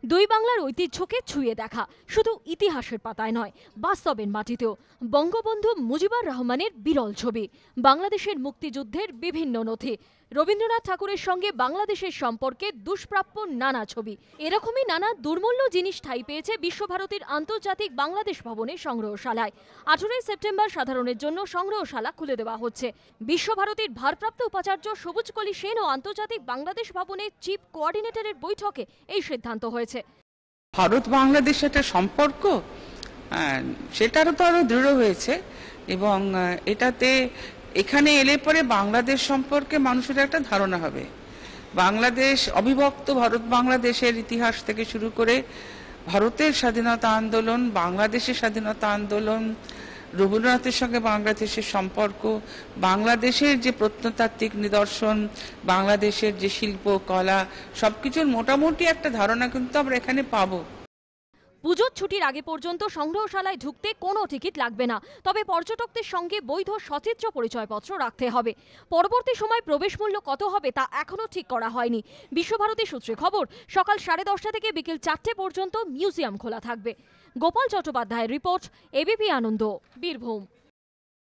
দুই বাংলার ঐতিহ্যকে ছুঁয়ে দেখা শুধু ইতিহাসের পাতায় নয়, বাস্তবের মাটিতেও। বঙ্গবন্ধু মুজিবুর রহমানের বিরল ছবি, বাংলাদেশের মুক্তিযুদ্ধের বিভিন্ন নথি, রবীন্দ্রনাথ ঠাকুরের সঙ্গে বাংলাদেশের সম্পর্কে দুষ্প্রাপ্য নানা ছবি, এরকমই নানা দুর্মূল্য জিনিস ঠাঁই পেয়েছে বিশ্বভারতীর আন্তর্জাতিক বাংলাদেশ ভবনের সংগ্রহশালায়। 18 সেপ্টেম্বর সাধারণের জন্য সংগ্রহশালা খুলে দেওয়া হচ্ছে। বিশ্বভারতীর ভারপ্রাপ্ত উপাচার্য সবুজকলি সেন ও আন্তর্জাতিক বাংলাদেশ ভবনের চিফ কোঅর্ডিনেটরের বৈঠকে এই সিদ্ধান্ত হয়েছে। ভারত বাংলাদেশ একটা সম্পর্ক, সেটারও তো আরো দৃঢ় হয়েছে এবং এটাতে এখানে এলে পরে বাংলাদেশ সম্পর্কে মানুষের একটা ধারণা হবে। বাংলাদেশ অবিভক্ত ভারত বাংলাদেশের ইতিহাস থেকে শুরু করে ভারতের স্বাধীনতা আন্দোলন, বাংলাদেশের স্বাধীনতা আন্দোলন, রবীন্দ্রনাথের সঙ্গে বাংলাদেশের সম্পর্ক, বাংলাদেশের যে প্রত্নতাত্ত্বিক নিদর্শন, বাংলাদেশের যে শিল্প কলা, সবকিছুর মোটামুটি একটা ধারণা কিন্তু আমরা এখানে পাবো। পুজোর ছুটির আগে পর্যন্ত সংগ্রহশালায় ঢুকতে কোনো টিকিট লাগবে না, তবে পর্যটকদের সঙ্গে বৈধ সচিত্র পরিচয়পত্র রাখতে হবে। পরবর্তী সময় প্রবেশ মূল্য কত হবে তা এখনও ঠিক করা হয়নি। বিশ্বভারতী সূত্রে খবর, সকাল 10:30 থেকে বিকেল 4টে পর্যন্ত মিউজিয়াম খোলা থাকবে। গোপাল চট্টোপাধ্যায়ের রিপোর্ট, এবিপি আনন্দ, বীরভূম।